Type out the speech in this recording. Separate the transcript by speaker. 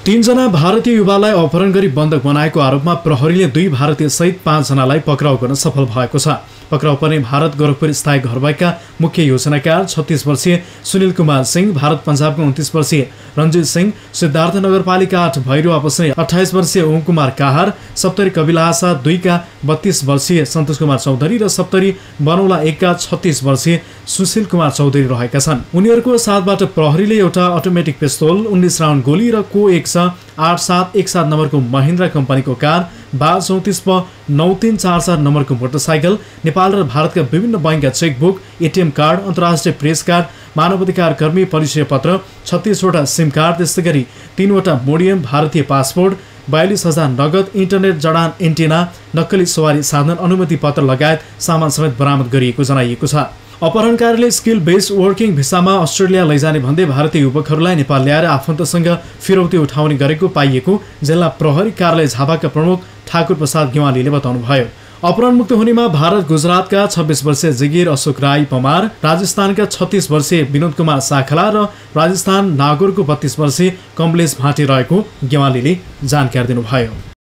Speaker 1: 3 जना भारतीय युवालाई अपहरण गरी बन्धक बनाएको आरोपमा प्रहरीले 2 भारतीय सहित 5 जनालाई पक्राउ गर्न सफल भएको छ। पक्राउ पर्ने भारत गोरखपुर स्थायी घरवाईका मुख्य योजनाकार 36 वर्षीय सुनील कुमार सिंह, भारत पंजाबको 29 वर्षीय रञ्जित सिंह, सिद्धार्थ नगरपालिका 8 भैरवा बस्ने 28 वर्षीय ओम कुमार काहार, सप्तरी कबिलासा 2 का 32 वर्षीय सन्तोष कुमार चौधरी र सप्तरी बनौला 1 का 36 वर्षीय सुशील कुमार चौधरी रहेका छन्। उनीहरूको साथबाट प्रहरीले एउटा अटोमेटिक पिस्तोल, 19 राउन्ड गोली र को 8717 नम्बरको महिन्द्रा कम्पनीको कार, 1234 नम्बरको मोटरसाइकल, नेपाल र भारतका विभिन्न बैंकका चेकबुक, एटीएम कार्ड, अन्तर्राष्ट्रिय प्रेस कार्ड, मानवाधिकार कर्मी परिचय पत्र, 36 वटा सिम कार्ड, त्यस्तै गरी 3 वटा मोडियम भारतीय पासपोर्ट, 42,000 नगद, इन्टरनेट जडान एन्टिना, नक्कली सवारी साधन, अनुमति पत्र लगायत सामान समेत बरामद गरिएको जनाइएको छ। अपहरणकारीले स्किल बेस्ड वर्किङ भिसामा अस्ट्रेलिया लैजाने भन्दै भारतीय युवकहरूलाई नेपाल ल्याएर आफन्तसँग फिरौती उठाउने गरेको पाइएको जिल्ला प्रहरी कार्यालय झापाका प्रमुख ठाकुर प्रसाद गेवालीले बताउनुभयो। अपहरणमुक्त हुनेमा भारत गुजरातका 26 वर्षीय जिगिर अशोक राई पमार, राजस्थानका 36 वर्षीय विनोद कुमार साखला र राजस्थान नागौरको 32 वर्षीय कमलेश भाटी रहेको गेवालीले जानकारी दिनुभयो।